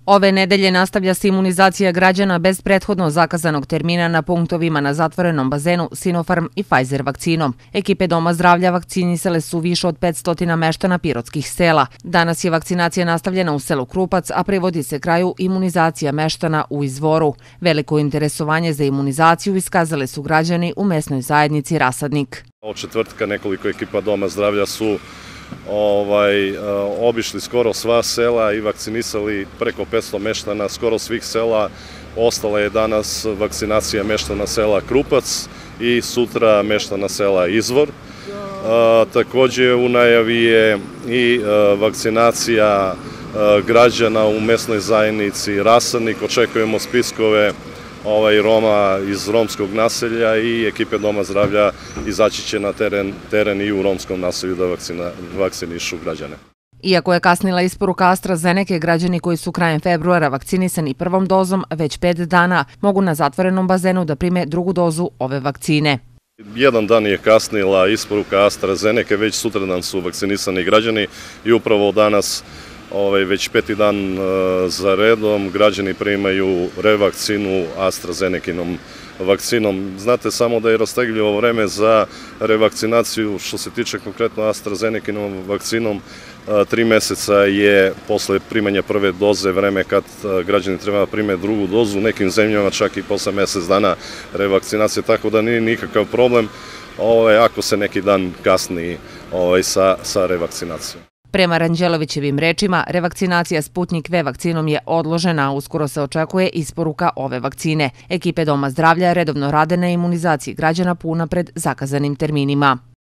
Ove nedelje nastavlja se imunizacija građana bez prethodno zakazanog termina na punktovima na zatvorenom bazenu Sinopharm i Pfizer vakcinom. Ekipe Doma zdravlja vakcinisale su više od 500 meštana pirotskih sela. Danas je vakcinacija nastavljena u selu Krupac, a privodi se kraju imunizacija meštana u Izvoru. Veliko interesovanje za imunizaciju iskazale su građani u mesnoj zajednici Rasadnik. Od četvrtka nekoliko ekipa Doma zdravlja su obišli skoro sva sela i vakcinisali preko 500 meštana skoro svih sela. Ostala je danas vakcinacija meštana sela Krupac i sutra meštana sela Izvor. Također u najavi je i vakcinacija građana u mesnoj zajednici Rasadnik. Očekujemo spiskove Roma iz romskog naselja i ekipe Doma zdravlja izaći će na teren i u romskom naselju da vakcinišu građane. Iako je kasnila isporuka AstraZeneke, građani koji su krajem februara vakcinisani prvom dozom već 5 dana mogu na zatvorenom bazenu da prime drugu dozu ove vakcine. Jedan dan je kasnila isporuka AstraZeneke, već sutradan su vakcinisani građani i upravo danas već 5. dan za redom građani primaju revakcinu AstraZenekinom vakcinom. Znate samo da je rastegljivo vreme za revakcinaciju što se tiče konkretno AstraZenekinom vakcinom. 3 meseca je posle primanja prve doze vreme kad građani treba da prime drugu dozu, u nekim zemljama čak i posle mesec dana revakcinacije, tako da nije nikakav problem ako se neki dan kasni sa revakcinacijom. Prema Ranđelovićevim rečima, revakcinacija Sputnik V vakcinom je odložena, a uskoro se očekuje isporuka ove vakcine. Ekipe Doma zdravlja redovno rade na imunizaciji građana unapred zakazanim terminima.